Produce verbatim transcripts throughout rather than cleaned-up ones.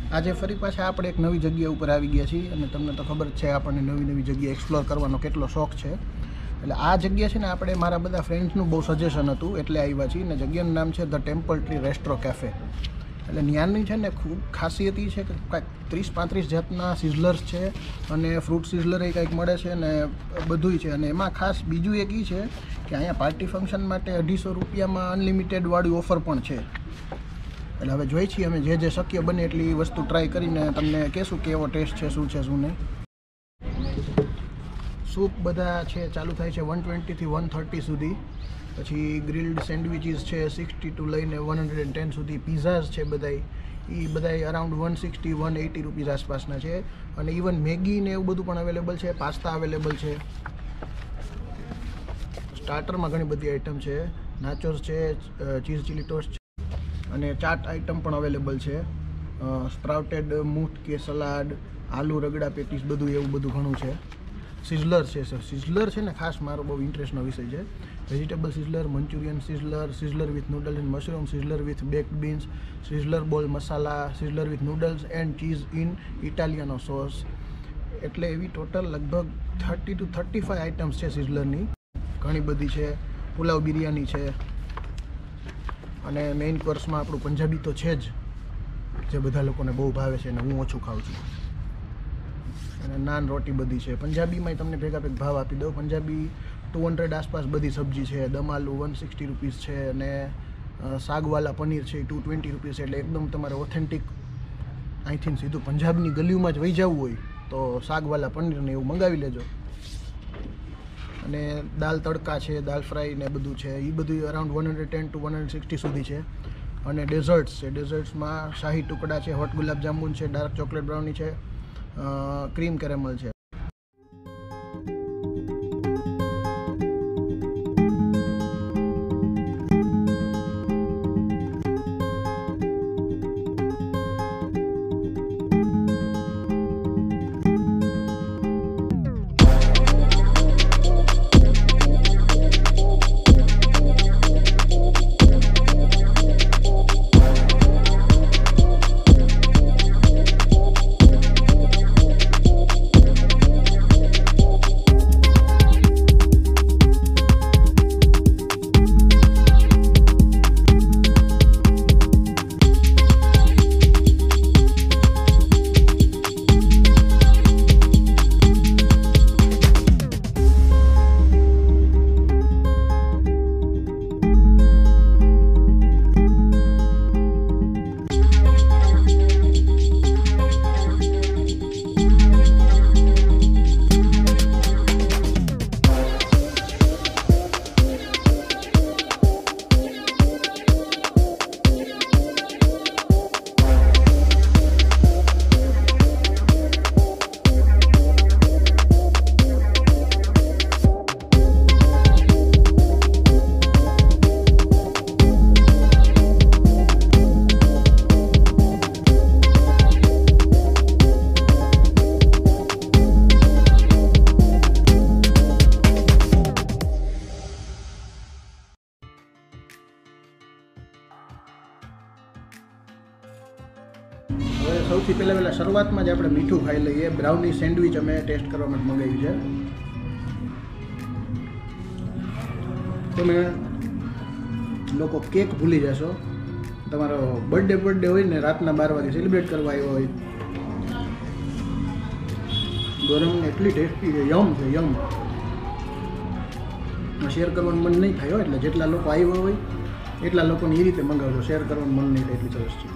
આજે ફરી પાછા આપણે એક નવી જગ્યા ઉપર આવી ગયા છીએ અને તમને તો ખબર જ છે આપણને નવી નવી જગ્યા એક્સપ્લોર કરવાનો કેટલો શોખ છે. એટલે આ જગ્યા છે ને આપણે મારા બધા ફ્રેન્ડ્સનું બહુ સજેશન હતું એટલે આવ્યા છીએ. અને જગ્યાનું નામ છે the temple tree restro cafe. એટલે ત્યાંની છે ને ખૂબ ખાસિયત એ છે કે કાંઈક ત્રીસ પાંત્રીસ જાતના સિઝલર્સ છે અને ફ્રૂટ સિઝલર એ કંઈક મળે છે ને બધુંય છે. અને એમાં ખાસ બીજું એક એ છે કે અહીંયા પાર્ટી ફંક્શન માટે અઢીસો રૂપિયામાં અનલિમિટેડવાળી ઓફર પણ છે. એટલે હવે જોઈએ છીએ અમે જે જે શક્ય બને એટલી વસ્તુ ટ્રાય કરીને તમને કહેશું કેવો ટેસ્ટ છે, શું છે શું નહીં. સૂપ બધા છે ચાલુ થાય છે વન ટ્વેન્ટીથી વન થર્ટી સુધી. પછી ગ્રીલ્ડ સેન્ડવિચીસ છે સિક્સટી ટુ લઈને વન હંડ્રેડ એન્ડ ટેન સુધી. પીઝાઝ છે બધાય એ બધાય around one sixty one eighty rupees આસપાસના છે. અને ઇવન મેગી ને એવું બધું પણ અવેલેબલ છે, પાસ્તા અવેલેબલ છે. સ્ટાર્ટરમાં ઘણી બધી આઈટમ છે, નાચોસ છે, ચીઝ ચીલી ટોસ્ટ છે અને ચાટ આઇટમ પણ અવેલેબલ છે. સ્પ્રાઉટેડ મૂઠ કે સલાડ, આલુ રગડા પેટીસ બધું એવું બધું ઘણું છે. સિઝલર છે સર, સિઝલર છે ને ખાસ મારો બહુ ઇન્ટરેસ્ટનો વિષય છે. Vegetable sizzler, Manchurian sizzler, sizzler with noodles and mushroom, sizzler with baked beans, sizzler ball masala, sizzler with noodles and cheese in Italiano sauce. એટલે એવી ટોટલ લગભગ thirty two thirty five items છે સિઝલરની. ઘણી બધી છે. પુલાવ બિરયાની છે અને મેઇન કોર્સમાં આપણું પંજાબી તો છે જ, જે બધા લોકોને બહુ ભાવે છે અને હું ઓછું ખાઉં છું. અને નાન રોટી બધી છે. પંજાબીમાં તમને ભેગા ભેગ ભાવ આપી દઉં. પંજાબી ટુ હંડ્રેડ આસપાસ બધી સબ્જી છે. દમ આલુ વન સિક્સટી રૂપીસ છે અને શાકવાલા પનીર છે ટુ ટ્વેન્ટી રૂપીસ છે. એટલે એકદમ તમારે ઓથેન્ટિક અહીંથી સીધું પંજાબની ગલીઓમાં જ વહી જવું હોય તો શાકવાલા પનીરને એવું મંગાવી લેજો. અને દાલ તડકા છે, દાલ ફ્રાય ને બધું છે એ બધું around one hundred ten to one hundred sixty સુધી છે. અને ડેઝર્ટ્સ છે. ડેઝર્ટ્સમાં શાહી ટુકડા છે, હોટ ગુલાબ જાંબુન છે, ડાર્ક ચોકલેટ બ્રાઉની છે, ક્રીમ કેરેમલ છે. હવે સૌથી પહેલાં પહેલાં શરૂઆતમાં જ આપણે મીઠું ખાઈ લઈએ. બ્રાઉની સેન્ડવિચ અમે ટેસ્ટ કરવા માટે મંગાવી છે. તમે લોકો કેક ભૂલી જશો. તમારો બર્થડે બર્થડે હોય ને રાતના બાર વાગે સેલિબ્રેટ કરવા આવ્યો હોય, ગરમ એટલી ટેસ્ટી છે, યમ છે યમ. શેર કરવાનું મન નહીં થાય એટલે જેટલા લોકો આવ્યા હોય એટલા લોકોને એ રીતે મંગાવજો. શેર કરવાનું મન નહીં થાય એટલી સરસ છે.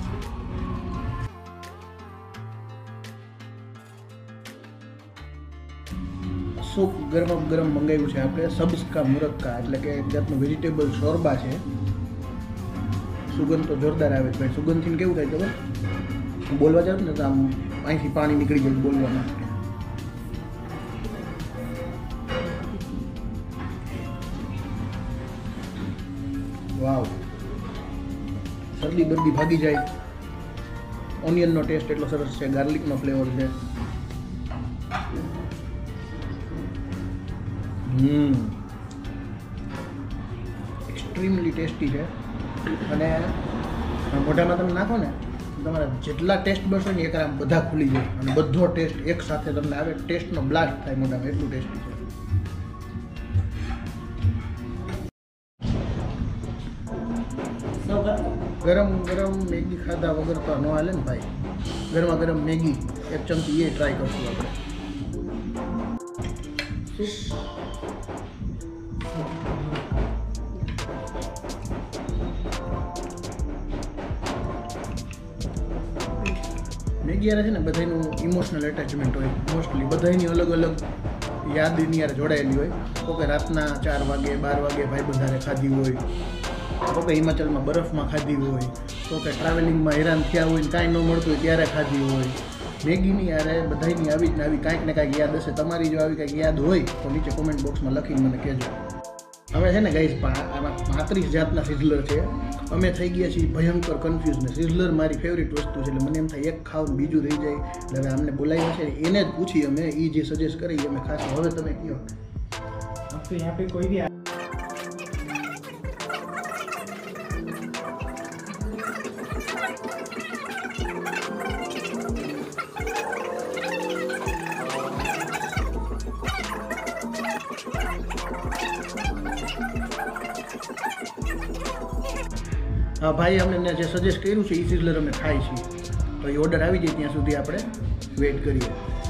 સૂપ ગરમ ગરમ મંગાવ્યું છે આપણે. સબ્સકા મુરક્કા એટલે કે એક જાતનું વેજીટેબલ શોરબા છે. સુગંધ તો જોરદાર આવે છે. સુગંધથી કેવું થાય ખબર? બોલવા જાવ ને તો આમ અહીંથી પાણી નીકળી જાય બોલવામાં. વાવ, શરદી બરદી ભાગી જાય. ઓનિયનનો ટેસ્ટ એટલો સરસ છે, ગાર્લિકનો ફ્લેવર છે. હમ એક્સ્ટ્રીમલી ટેસ્ટી છે. અને મોઢામાં તમે નાખો ને તમારા જેટલા ટેસ્ટ બસ હોય ને એક આમ બધા ખુલી જાય અને બધો ટેસ્ટ એક સાથે તમને આવે, ટેસ્ટનો બ્લાસ્ટ થાય મોઢામાં, એટલું ટેસ્ટી છે. ગરમ ગરમ મેગી ખાધા વગર તો ન હાલે ને ભાઈ. ગરમા ગરમ મેગી એક ચમચી એ ટ્રાય કરશું આપણે. મેગી યાર છે ને બધાનું ઇમોશનલ એટેચમેન્ટ હોય, મોસ્ટલી બધાની અલગ અલગ યાદની યાર જોડાયેલી હોય. કોકે રાતના ચાર વાગે બાર વાગે ભાઈ બંધારે ખાધી હોય, કોકે હિમાચલમાં બરફમાં ખાધી હોય, કોકે ટ્રાવેલિંગમાં હેરાન થયા હોય ને કાંઈ ન મળતું હોય ત્યારે ખાધી હોય. મેગીની યારે બધાની આવી જ ને આવી કાંઈક ને કાંઈક યાદ હશે. તમારી જો આવી કાંઈક યાદ હોય તો નીચે કોમેન્ટ બોક્સમાં લખીને મને કહેજો. હવે છે ને ગાઈઝ આમાં પાંત્રીસ જાતના સિઝલર છે. અમે થઈ ગયા છીએ ભયંકર કન્ફ્યુઝ ને સિઝલર મારી ફેવરિટ વસ્તુ છે એટલે મને એમ થાય એક ખાવ બીજું રહી જાય. એટલે હવે અમને બોલાવ્યા છે એને જ પૂછી અમે, એ જે સજેસ્ટ કરી અમે ખાસ. હવે તમે કહો तो यहाँ पे कोई भी હા ભાઈ અમને જે સજેસ્ટ કર્યું છે એ સિઝલર અમે ખાઈ છીએ. તો એ ઓર્ડર આવી જાય ત્યાં સુધી આપણે વેઇટ કરીએ.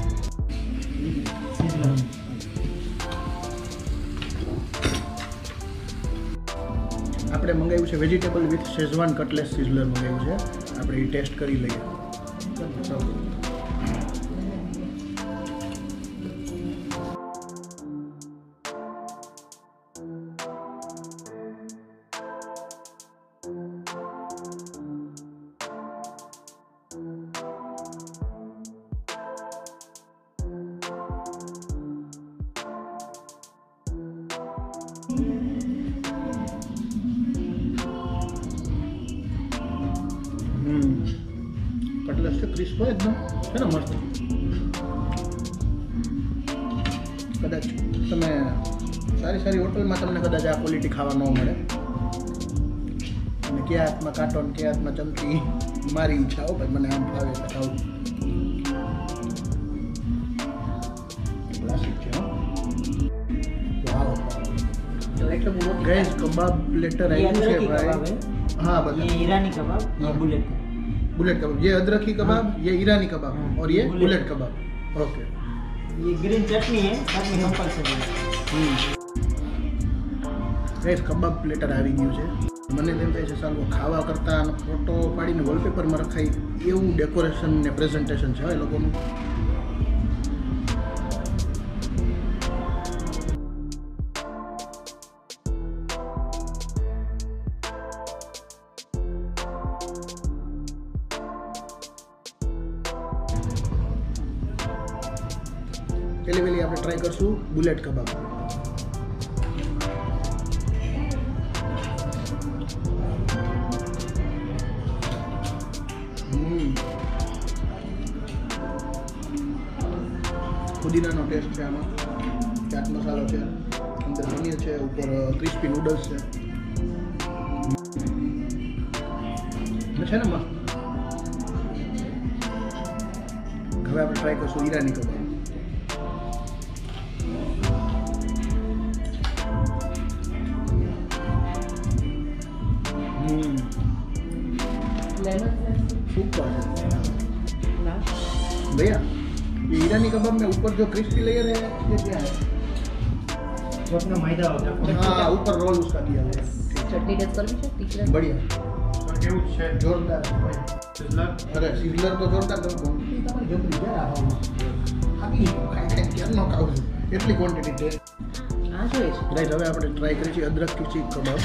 આપણે મંગાવ્યું છે vegetable with schezwan cutlets sizzler મંગાવ્યું છે. આપણે એ ટેસ્ટ કરી લઈએ. કટલેસ છે ક્રિસ્પ હોય એકદમ છે ને મસ્ત. કદાચ તમે સારી સારી હોટલમાં તમને કદાચ આ ક્વોલિટી ખાવા ન મળે. અને કયા હાથમાં કાંટો ને કયા હાથમાં ચમચી મારી ઈચ્છા હો ભાઈ, મને આમ ભાવે એટલે ખાવું. ક્લાસિક છે હો. વાવ गाइस कबाब प्लेटर આવ્યું છે ભાઈ. हाँ बता. ये ईरानी कबाब, ये बुलेट बुलेट कबाब. ये अदरकी कबाब, ये ईरानी कबाब और ये बुलेट कबाब. ओके. ये ग्रीन चटनी है, साथ में कंपल्सरी है. गाइस कबाब प्लेटर આવી ગયું છે. મને તેમ થાય છે સાલું ખાવા કરતા ફોટો પાડીને વોલપેપરમાં રખાય એવું ડેકોરેશન ને પ્રેઝન્ટેશન છે એ લોકોનું. પહેલી પહેલી આપણે ટ્રાય કરશું બુલેટ કબાબ. પુદીનાનો ટેસ્ટ છે આમાં, ચાટ મસાલો છે, અંદર પનીર છે, ઉપર ક્રિસ્પી નૂડલ્સ છે. છે ને મસ્ત. હવે આપણે ટ્રાય કરશું ઈરાની કબાબ. सुपर है भैया. ये ईरानी कबाब में ऊपर जो क्रिस्पी लेयर है ये क्या है? वो अपना मैदा होता है. हाँ ऊपर रोल उसका किया है. चटनी टेस्ट कर लीजिए तीखी बढ़िया केवुं છે जोरदार. સિઝલર अरे सिझलर तो जोरदार करो. क्वांटिटी તમારી જબરી છે આ ભાવમાં. ખાલી ખાઈ ખાઈ કેમ ન ખાવું એટલી ક્વોન્ટિટી છે. આ જોઈએ છે રાઈટ. હવે આપણે ટ્રાય કરીએ છીએ અદરક કી ચીક કબાબ.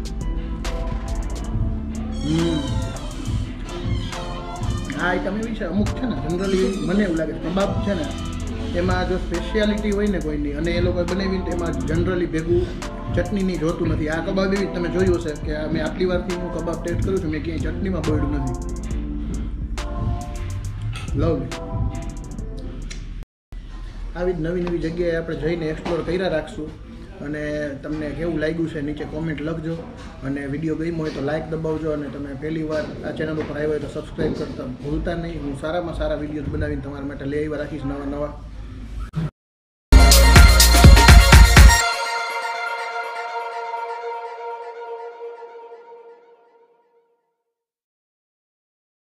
હમ આ આઈટમ એવી છે અમુક છે ને જનરલી મને એવું લાગે કબાબ છે ને એમાં જો સ્પેશિયાલિટી હોય ને કોઈની અને એ લોકો બનાવી એમાં જનરલી ભેગું ચટણીની જોતું નથી. આ કબાબ એવી તમે જોયું હશે કે મેં આટલી વારથી હું કબાબ ટેસ્ટ કરું છું, મેં ક્યાંય ચટણીમાં બોળ્યું નથી. લવલી. આવી જ નવી નવી જગ્યાએ આપણે જઈને એક્સપ્લોર કર્યા રાખશું. અને તમને કેવું લાગ્યું છે નીચે કોમેન્ટ લખજો અને વિડીયો ગમ્યો હોય તો લાઇક દબાવજો અને તમે પહેલી વાર આ ચેનલ ઉપર આવ્યા હોય તો સબસ્ક્રાઈબ કરતા ભૂલતા નહીં. હું સારામાં સારા વિડીયોઝ બનાવીને તમારા માટે લઈ આવ્યા રાખીશ નવા નવા.